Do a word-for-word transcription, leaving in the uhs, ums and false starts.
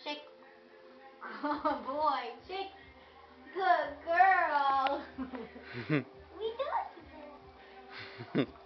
Shake. Oh boy, shake. Good girl. We do it.